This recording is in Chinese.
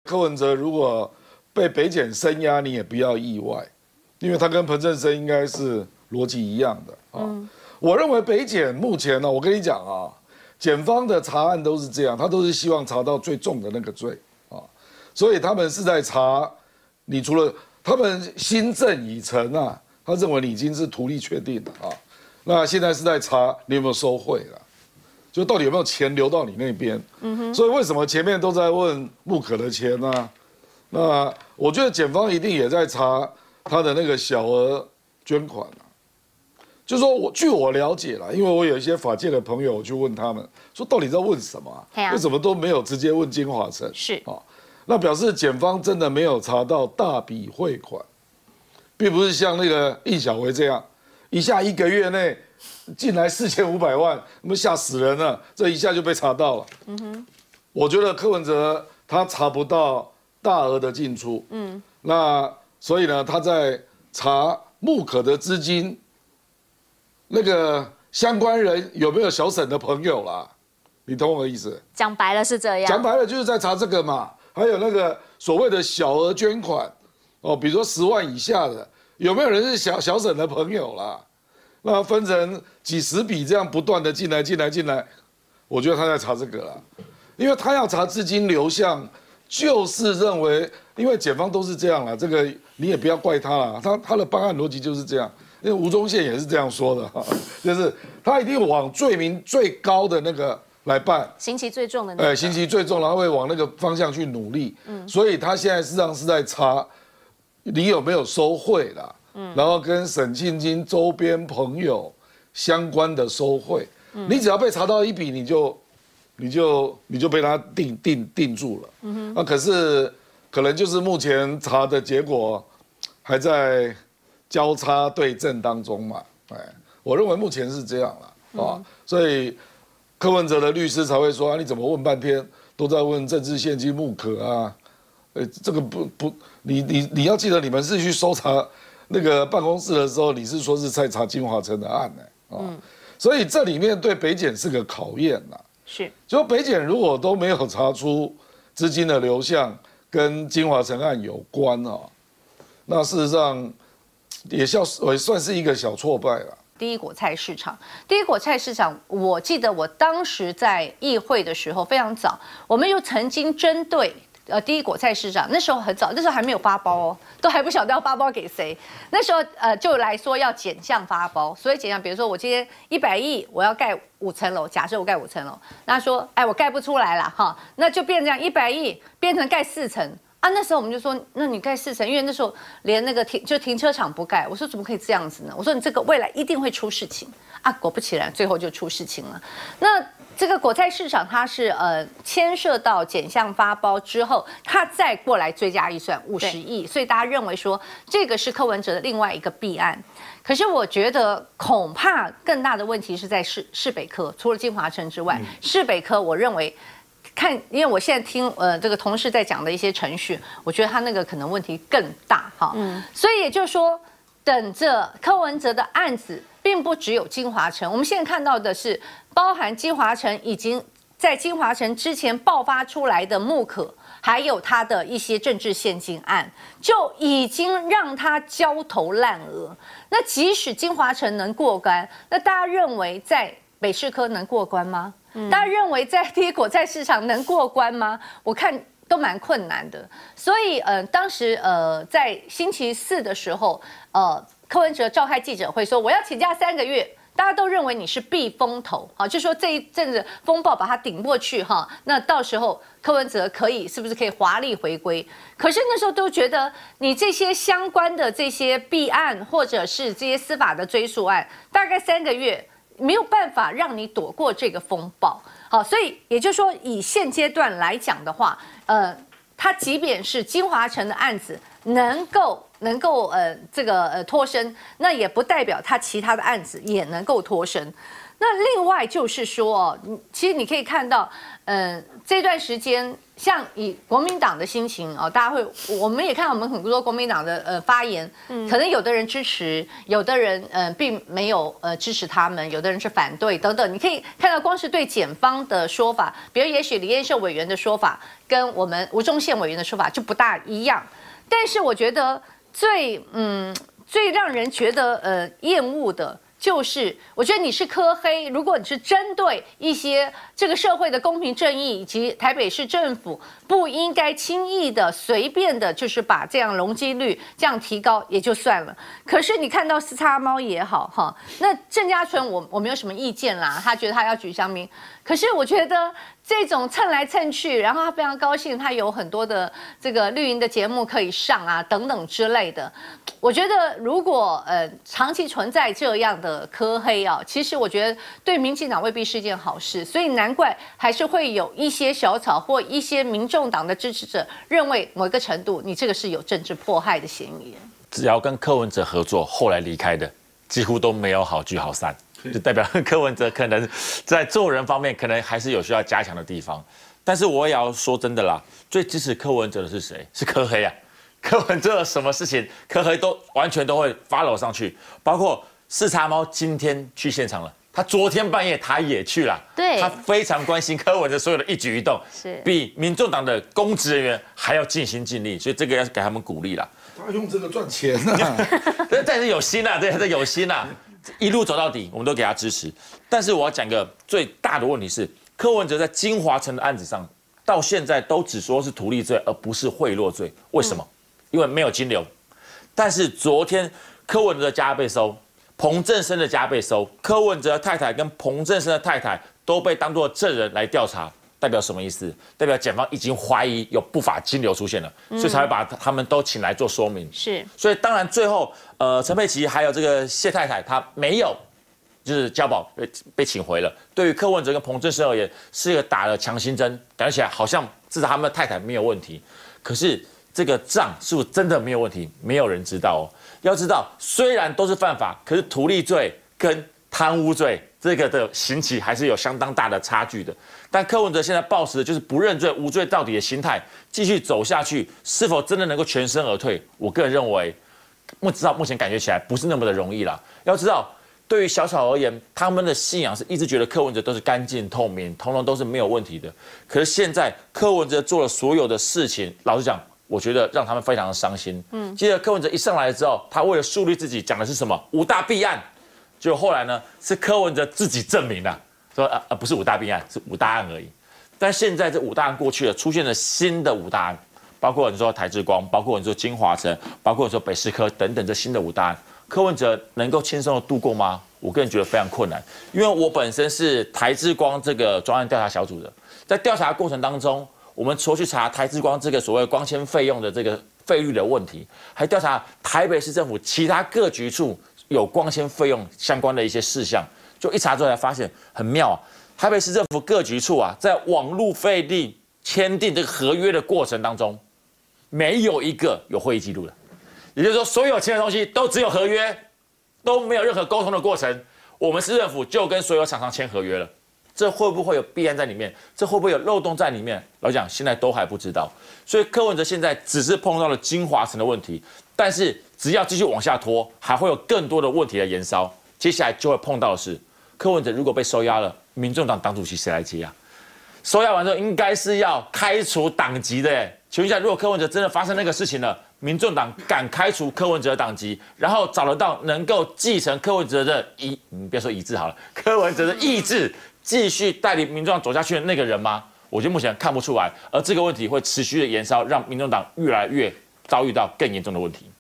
柯文哲如果被北检声押，你也不要意外，因为他跟彭振声应该是逻辑一样的啊。我认为北检目前呢，我跟你讲啊，检方的查案都是这样，他都是希望查到最重的那个罪啊，所以他们是在查你除了他们心证已成啊，他认为你已经是图利确定了啊，那现在是在查你有没有收贿了。就到底有没有钱流到你那边？所以为什么前面都在问穆可的钱呢？那我觉得检方一定也在查他的那个小额捐款啊。就是说据我了解啦，因为我有一些法界的朋友，我去问他们说，到底在问什么啊？为什么都没有直接问金华城？ 是啊，那表示检方真的没有查到大笔汇款，并不是像那个易小维这样，一下1个月内。进来4500万，那么吓死人了！这一下就被查到了。我觉得柯文哲他查不到大额的进出，那所以呢，他在查穆可的资金，那个相关人有没有小沈的朋友啦？你懂我的意思？ 讲白了是这样， 讲白了就是在查这个嘛。还有那个所谓的小额捐款，哦，比如说10万以下的，有没有人是小沈的朋友啦？那分成几十笔这样不断的进来，我觉得他在查这个啦，因为他要查资金流向，就是认为，因为检方都是这样啦，这个你也不要怪他啦，他的办案逻辑就是这样，因为吴宗宪也是这样说的，就是他一定往罪名最高的那个来办， 刑期最重的那个， 刑期最重，然后会往那个方向去努力，所以他现在实际上是在查你有没有收贿啦。然后跟沈庆金周边朋友相关的收贿，你只要被查到一笔，你就被他定住了。那可是可能就是目前查的结果还在交叉对证当中嘛。我认为目前是这样了啊，所以柯文哲的律师才会说啊，你怎么问半天都在问政治现金穆可啊？这个不，你要记得你们是去搜查。那个办公室的时候，你是说是在查金华城的案呢，所以这里面对北检是个考验啦。 是， 就北检如果都没有查出资金的流向跟金华城案有关啊，那事实上也算是一个小挫败了。 第一果菜市场，我记得我当时在议会的时候非常早，我们又曾经针对。第一果菜市场那时候很早，那时候还没有发包哦，都还不晓得要发包给谁。那时候就来说要减项发包，所以减项，比如说我今天100亿，我要盖5层楼，假设我盖5层楼，那说哎我盖不出来了哈，那就变成100亿变成盖4层啊。那时候我们就说，那你盖4层，因为那时候连那个停车场不盖，我说怎么可以这样子呢？我说你这个未来一定会出事情啊，果不其然，最后就出事情了。那这个果菜市场，它是牵涉到减项发包之后，它再过来追加预算50亿，所以大家认为说这个是柯文哲的另外一个弊案。可是我觉得恐怕更大的问题是在市北科，除了金华城之外，市北科我认为因为我现在听这个同事在讲的一些程序，我觉得他那个可能问题更大哈。所以也就是说，等着柯文哲的案子。并不只有金华城，我们现在看到的是包含金华城已经在金华城之前爆发出来的穆可，还有他的一些政治献金案，就已经让他焦头烂额。那即使金华城能过关，那大家认为在北市科能过关吗？大家认为在第一果菜市场能过关吗？我看都蛮困难的。所以当时在星期4的时候，柯文哲召开记者会说，我要请假3个月，大家都认为你是避风头，就说这一阵子风暴把它顶过去哈，那到时候柯文哲是不是可以华丽回归？可是那时候都觉得你这些相关的这些弊案或者是这些司法的追诉案，大概3个月没有办法让你躲过这个风暴。好，所以也就是说，以现阶段来讲的话，他即便是金华城的案子能够脱身，那也不代表他其他的案子也能够脱身。 那另外就是说，其实你可以看到，这段时间，像以国民党的心情哦，大家会，我们也看到我们很多国民党的发言，可能有的人支持，有的人并没有支持他们，有的人是反对等等。你可以看到，光是对检方的说法，比如也许李彦秀委员的说法跟我们吴宗宪委员的说法就不大一样。但是我觉得最让人觉得厌恶的。就是我觉得你是柯黑，如果你是针对一些这个社会的公平正义以及台北市政府不应该轻易的随便的，就是把这样容积率这样提高也就算了。可是你看到四叉猫也好哈，那郑家纯我没有什么意见啦，他觉得他要举乡民，可是我觉得这种蹭来蹭去，然后他非常高兴，他有很多的这个绿营的节目可以上啊等等之类的。我觉得如果长期存在这样的柯黑啊，其实我觉得对民进党未必是一件好事，所以难怪还是会有一些小草或一些民众党的支持者认为某一个程度你这个是有政治迫害的嫌疑。 只要跟柯文哲合作后来离开的，几乎都没有好聚好散，就代表柯文哲可能在做人方面可能还是有需要加强的地方。但是我也要说真的啦，最支持柯文哲的是谁？是柯黑啊。柯文哲什么事情，柯黑都完全都会 follow 上去，包括四叉猫今天去现场了，他昨天半夜他也去了， 对， 他非常关心柯文哲所有的一举一动， 是比民众党的公职人员还要尽心尽力，所以这个要给他们鼓励啦。 他用这个赚钱啊， 但是有心啊，对，有心啊，一路走到底，我们都给他支持。但是我要讲一个最大的问题是，柯文哲在金华城的案子上，到现在都只说是图利罪，而不是贿赂罪，为什么？因为没有金流，但是昨天柯文哲的家被收，彭正生的家被收，柯文哲的太太跟彭正生的太太都被当作证人来调查，代表什么意思？代表检方已经怀疑有不法金流出现了，所以才会把他们都请来做说明。 是， 所以当然最后陈佩琪还有这个谢太太，她没有就是交保被请回了。对于柯文哲跟彭正生而言，是一个打了强心针，感觉起来好像至少他们的太太没有问题，可是。这个账是不是真的没有问题？没有人知道哦。要知道，虽然都是犯法，可是图利罪跟贪污罪这个的刑期还是有相当大的差距的。但柯文哲现在抱持的就是不认罪、无罪到底的心态，继续走下去，是否真的能够全身而退？我个人认为，至少目前感觉起来不是那么的容易啦。要知道，对于小草而言，他们的信仰是一直觉得柯文哲都是干净透明，通通都是没有问题的。可是现在柯文哲做了所有的事情，老实讲。我觉得让他们非常的伤心。记得柯文哲一上来之后，他为了树立自己，讲的是什么五大弊案，结果后来呢是柯文哲自己证明了，说不是五大弊案，是五大案而已。但现在这五大案过去了，出现了新的五大案，包括你说台之光，包括你说金华城，包括你说北市科等等这新的五大案，柯文哲能够轻松的度过吗？我个人觉得非常困难，因为我本身是台之光这个专案调查小组的，在调查过程当中。我们除了去查台之光这个所谓光纤费用的这个费率的问题，还调查台北市政府其他各局处有光纤费用相关的一些事项，就一查之后才发现很妙啊！台北市政府各局处啊，在网路费率签订这个合约的过程当中，没有一个有会议记录的，也就是说，所有签的东西都只有合约，都没有任何沟通的过程。我们市政府就跟所有厂商签合约了。这会不会有弊案在里面？这会不会有漏洞在里面？老实讲，现在都还不知道。所以柯文哲现在只是碰到了金华城的问题，但是只要继续往下拖，还会有更多的问题来延烧。接下来就会碰到的是，柯文哲如果被收押了，民众党党主席谁来接啊？收押完之后，应该是要开除党籍的。请问一下，如果柯文哲真的发生那个事情了，民众党敢开除柯文哲的党籍，然后找得到能够继承柯文哲的你不要说意志好了，柯文哲的意志。继续带领民众党走下去的那个人吗？我觉得目前看不出来，而这个问题会持续的延烧，让民众党越来越遭遇到更严重的问题。